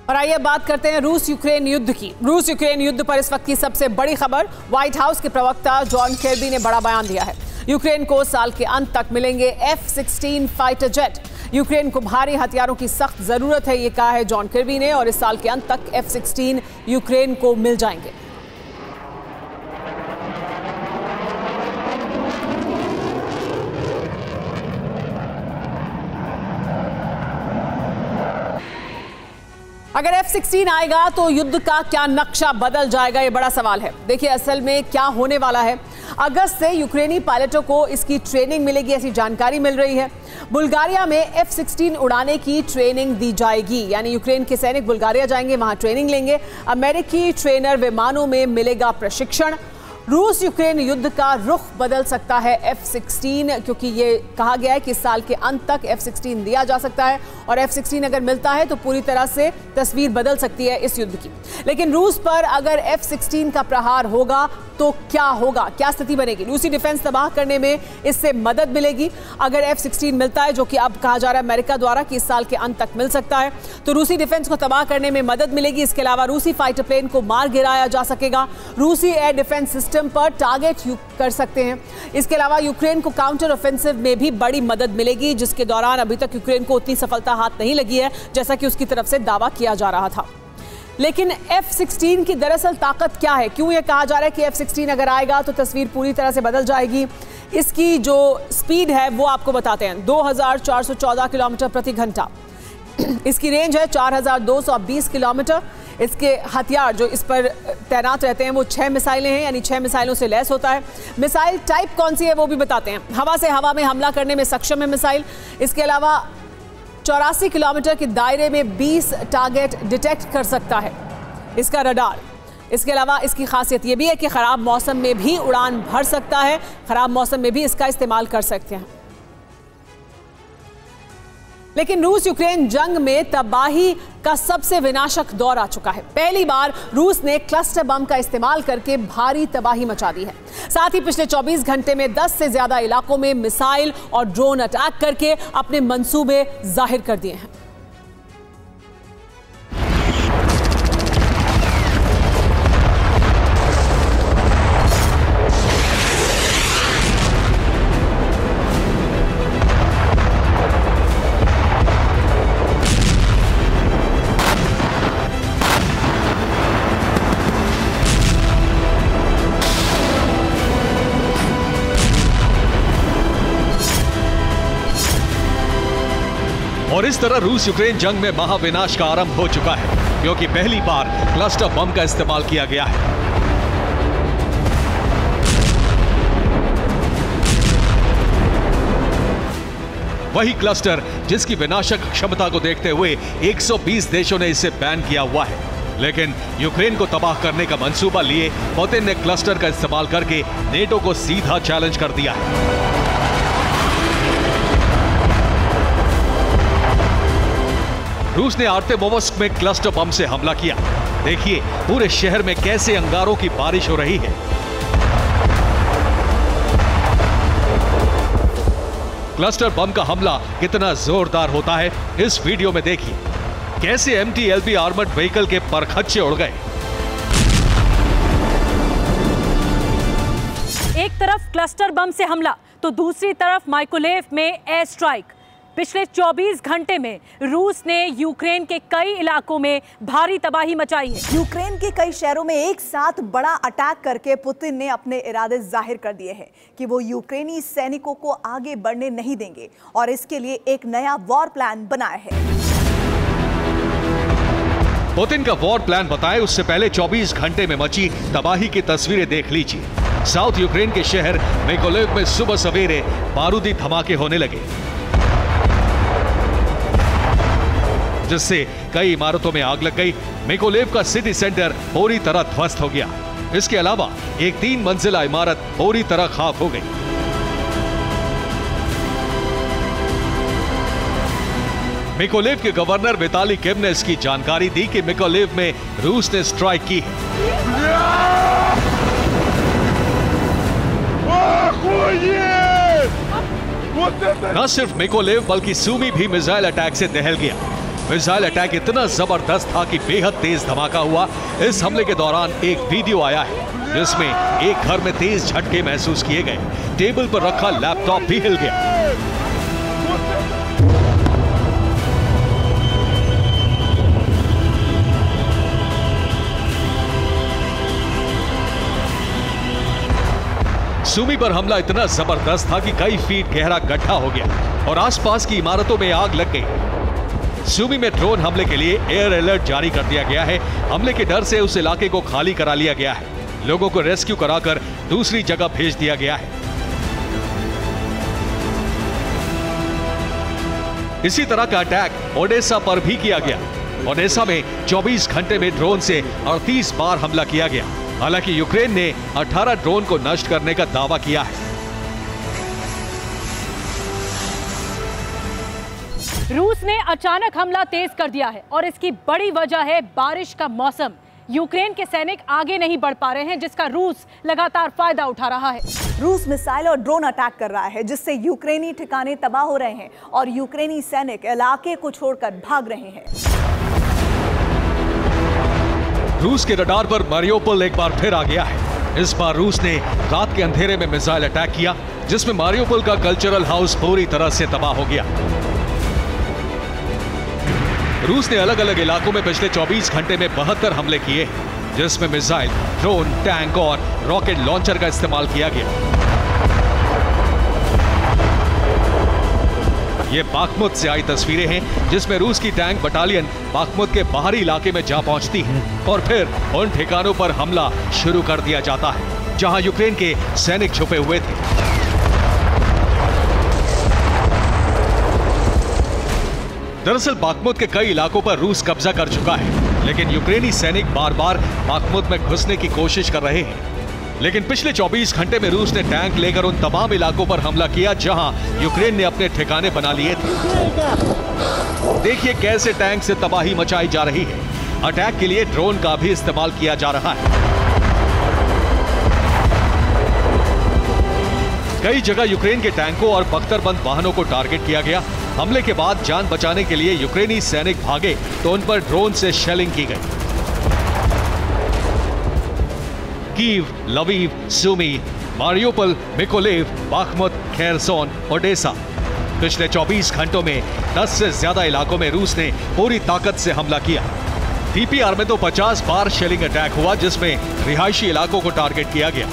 और आइए बात करते हैं रूस यूक्रेन युद्ध की। रूस यूक्रेन युद्ध पर इस वक्त की सबसे बड़ी खबर, व्हाइट हाउस के प्रवक्ता जॉन किर्बी ने बड़ा बयान दिया है। यूक्रेन को साल के अंत तक मिलेंगे F-16 फाइटर जेट। यूक्रेन को भारी हथियारों की सख्त जरूरत है, ये कहा है जॉन किर्बी ने, और इस साल के अंत तक F-16 यूक्रेन को मिल जाएंगे। अगर F-16 आएगा तो युद्ध का क्या नक्शा बदल जाएगा, ये बड़ा सवाल है। देखिए असल में क्या होने वाला है। अगस्त से यूक्रेनी पायलटों को इसकी ट्रेनिंग मिलेगी, ऐसी जानकारी मिल रही है। बुल्गारिया में F-16 उड़ाने की ट्रेनिंग दी जाएगी, यानी यूक्रेन के सैनिक बुल्गारिया जाएंगे, वहां ट्रेनिंग लेंगे। अमेरिकी ट्रेनर विमानों में मिलेगा प्रशिक्षण। रूस यूक्रेन युद्ध का रुख बदल सकता है F-16, क्योंकि ये कहा गया है कि साल के अंत तक F-16 दिया जा सकता है, और F-16 अगर मिलता है तो पूरी तरह से तस्वीर बदल सकती है इस युद्ध की। लेकिन रूस पर अगर F-16 का प्रहार होगा तो क्या होगा, क्या स्थिति बनेगी? रूसी डिफेंस तबाह करने में इससे मदद मिलेगी। अगर F-16 मिलता है, जो कि अब कहा जा रहा है अमेरिका द्वारा कि इस साल के अंत तक मिल सकता है, तो रूसी डिफेंस को तबाह करने में मदद मिलेगी। इसके अलावा रूसी फाइटर प्लेन को मार गिराया जा सकेगा। रूसी एयर डिफेंस सिस्टम पर टारगेट कर सकते हैं। इसके अलावा यूक्रेन को काउंटर ऑफेंसिव में भी बड़ी मदद मिलेगी, जिसके दौरान अभी तक यूक्रेन को उतनी सफलता हाथ नहीं लगी है जैसा कि उसकी तरफ से दावा किया जा रहा था। लेकिन F-16 की दरअसल ताकत क्या है? क्यों यह कहा जा रहा है कि F-16 अगर आएगा तो तस्वीर पूरी तरह से बदल जाएगी? इसकी जो स्पीड है वो आपको बताते हैं, 2414 किलोमीटर प्रति घंटा। इसकी रेंज है 4220 किलोमीटर। इसके हथियार जो इस पर तैनात रहते हैं वो 6 मिसाइलें हैं, यानी 6 मिसाइलों से लैस होता है। मिसाइल टाइप कौन सी है वो भी बताते हैं। हवा से हवा में हमला करने में सक्षम है मिसाइल। इसके अलावा 84 किलोमीटर के दायरे में 20 टारगेट डिटेक्ट कर सकता है इसका रडार। इसके अलावा इसकी खासियत ये भी है कि खराब मौसम में भी उड़ान भर सकता है, खराब मौसम में भी इसका इस्तेमाल कर सकते हैं। लेकिन रूस यूक्रेन जंग में तबाही का सबसे विनाशक दौर आ चुका है। पहली बार रूस ने क्लस्टर बम का इस्तेमाल करके भारी तबाही मचा दी है। साथ ही पिछले 24 घंटे में 10 से ज्यादा इलाकों में मिसाइल और ड्रोन अटैक करके अपने मंसूबे जाहिर कर दिए हैं। और इस तरह रूस यूक्रेन जंग में महाविनाश का आरंभ हो चुका है, क्योंकि पहली बार क्लस्टर बम का इस्तेमाल किया गया है। वही क्लस्टर जिसकी विनाशक क्षमता को देखते हुए 120 देशों ने इसे बैन किया हुआ है। लेकिन यूक्रेन को तबाह करने का मंसूबा लिए पुतिन ने क्लस्टर का इस्तेमाल करके नेटो को सीधा चैलेंज कर दिया है। रूस ने आर्तेमोवस्क में क्लस्टर बम से हमला किया। देखिए पूरे शहर में कैसे अंगारों की बारिश हो रही है। क्लस्टर बम का हमला कितना जोरदार होता है, इस वीडियो में देखिए कैसे MT-LB आर्मर्ड व्हीकल के परखच्चे उड़ गए। एक तरफ क्लस्टर बम से हमला तो दूसरी तरफ माइकोलेव में एयर स्ट्राइक। पिछले 24 घंटे में रूस ने यूक्रेन के कई इलाकों में भारी तबाही मचाई है। यूक्रेन के कई शहरों में एक साथ बड़ा अटैक करके पुतिन ने अपने इरादे जाहिर कर दिए हैं कि वो यूक्रेनी सैनिकों को आगे बढ़ने नहीं देंगे, और इसके लिए एक नया वॉर प्लान बनाया है। पुतिन का वॉर प्लान बताए उससे पहले 24 घंटे में मची तबाही की तस्वीरें देख लीजिए। साउथ यूक्रेन के शहर मिकोलेव में सुबह सवेरे बारूदी धमाके होने लगे, जिससे कई इमारतों में आग लग गई। मिकोलेव का सिटी सेंटर पूरी तरह ध्वस्त हो गया। इसके अलावा एक 3 मंजिला इमारत पूरी तरह खाक हो गई। मिकोलेव के गवर्नर विताली किम ने इसकी जानकारी दी कि मिकोलेव में रूस ने स्ट्राइक की है। न सिर्फ मिकोलेव बल्कि सूमी भी मिसाइल अटैक से दहल गया। मिसाइल अटैक इतना जबरदस्त था कि बेहद तेज धमाका हुआ। इस हमले के दौरान एक वीडियो आया है जिसमें एक घर में तेज झटके महसूस किए गए। टेबल पर रखा लैपटॉप भी हिल गया। सुमी पर हमला इतना जबरदस्त था कि कई फीट गहरा गड्ढा हो गया और आसपास की इमारतों में आग लग गई। सुमी में ड्रोन हमले के लिए एयर अलर्ट जारी कर दिया गया है। हमले के डर से उस इलाके को खाली करा लिया गया है। लोगों को रेस्क्यू कराकर दूसरी जगह भेज दिया गया है। इसी तरह का अटैक ओडेसा पर भी किया गया। ओडेसा में 24 घंटे में ड्रोन से 38 बार हमला किया गया। हालांकि यूक्रेन ने 18 ड्रोन को नष्ट करने का दावा किया है। रूस ने अचानक हमला तेज कर दिया है और इसकी बड़ी वजह है बारिश का मौसम। यूक्रेन के सैनिक आगे नहीं बढ़ पा रहे हैं, जिसका रूस लगातार फायदा उठा रहा है। रूस मिसाइल और ड्रोन अटैक कर रहा है, जिससे यूक्रेनी ठिकाने तबाह हो रहे हैं और यूक्रेनी सैनिक इलाके को छोड़कर भाग रहे हैं। रूस के रडार पर मारियोपोल एक बार फिर आ गया है। इस बार रूस ने रात के अंधेरे में मिसाइल अटैक किया, जिसमें मारियोपोल का कल्चरल हाउस पूरी तरह से तबाह हो गया। रूस ने अलग अलग इलाकों में पिछले 24 घंटे में 72 हमले किए, जिसमें मिसाइल, ड्रोन, टैंक और रॉकेट लॉन्चर का इस्तेमाल किया गया। ये बाखमुत से आई तस्वीरें हैं, जिसमें रूस की टैंक बटालियन बाखमुत के बाहरी इलाके में जा पहुंचती है और फिर उन ठिकानों पर हमला शुरू कर दिया जाता है जहां यूक्रेन के सैनिक छुपे हुए थे। दरअसल बाखमुत के कई इलाकों पर रूस कब्जा कर चुका है, लेकिन यूक्रेनी सैनिक बार बार बाखमुत में घुसने की कोशिश कर रहे हैं। लेकिन पिछले 24 घंटे में रूस ने टैंक लेकर उन तमाम इलाकों पर हमला किया जहां यूक्रेन ने अपने ठिकाने बना लिए थे। देखिए कैसे टैंक से तबाही मचाई जा रही है। अटैक के लिए ड्रोन का भी इस्तेमाल किया जा रहा है। कई जगह यूक्रेन के टैंकों और बख्तरबंद वाहनों को टारगेट किया गया। हमले के बाद जान बचाने के लिए यूक्रेनी सैनिक भागे तो उन पर ड्रोन से शेलिंग की गई। Kyiv, Lviv, Sumy, Mariupol, Mykolaiv, Bakhmut, Kherson, Odesa. पिछले 24 घंटों में 10 से ज्यादा इलाकों में रूस ने पूरी ताकत से हमला किया। डीपीआर में तो 50 बार शेलिंग अटैक हुआ, जिसमें रिहायशी इलाकों को टारगेट किया गया।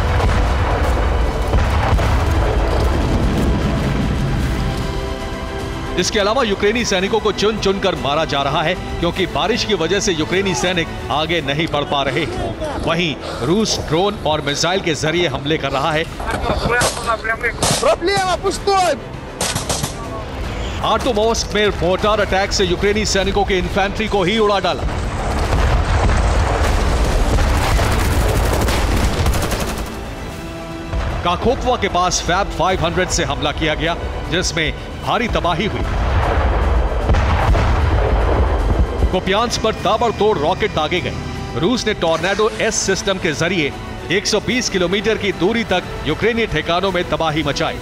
इसके अलावा यूक्रेनी सैनिकों को चुन चुन कर मारा जा रहा है, क्योंकि बारिश की वजह से यूक्रेनी सैनिक आगे नहीं बढ़ पा रहे। वहीं रूस ड्रोन और मिसाइल के जरिए हमले कर रहा है। आर्टोमोस्क में मोर्टार अटैक से यूक्रेनी सैनिकों के इन्फेंट्री को ही उड़ा डाला। काकोपवा के पास फैब 500 से हमला किया गया, जिसमें भारी तबाही हुई। कुपियांस्क पर ताबड़तोड़ रॉकेट दागे गए। रूस ने टॉर्नेडो एस सिस्टम के जरिए 120 किलोमीटर की दूरी तक यूक्रेनी ठिकानों में तबाही मचाई।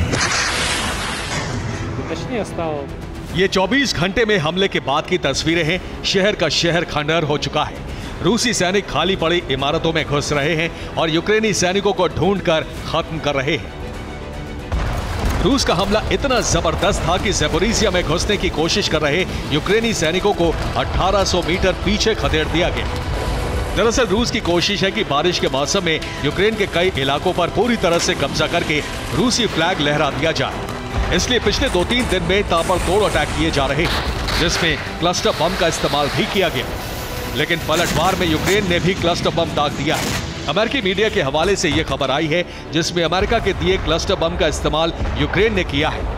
ये 24 घंटे में हमले के बाद की तस्वीरें हैं। शहर का शहर खंडहर हो चुका है। रूसी सैनिक खाली पड़ी इमारतों में घुस रहे हैं और यूक्रेनी सैनिकों को ढूंढकर खत्म कर रहे हैं। रूस का हमला इतना जबरदस्त था कि ज़ैपोरिज़िया में घुसने की कोशिश कर रहे यूक्रेनी सैनिकों को 1800 मीटर पीछे खदेड़ दिया गया। दरअसल रूस की कोशिश है कि बारिश के मौसम में यूक्रेन के कई इलाकों पर पूरी तरह से कब्जा करके रूसी फ्लैग लहरा दिया जाए। इसलिए पिछले 2-3 दिन में ताबड़तोड़ अटैक किए जा रहे हैं, जिसमें क्लस्टर बम का इस्तेमाल भी किया गया। लेकिन पलटवार में यूक्रेन ने भी क्लस्टर बम दाग दिया है। अमेरिकी मीडिया के हवाले से यह खबर आई है, जिसमें अमेरिका के दिए क्लस्टर बम का इस्तेमाल यूक्रेन ने किया है।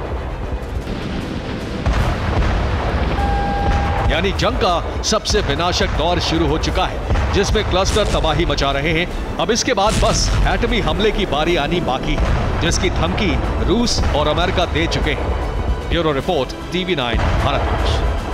यानी जंग का सबसे विनाशक दौर शुरू हो चुका है, जिसमें क्लस्टर तबाही मचा रहे हैं। अब इसके बाद बस एटमी हमले की बारी आनी बाकी है, जिसकी धमकी रूस और अमेरिका दे चुके हैं। Bureau report, TV9 Bharat.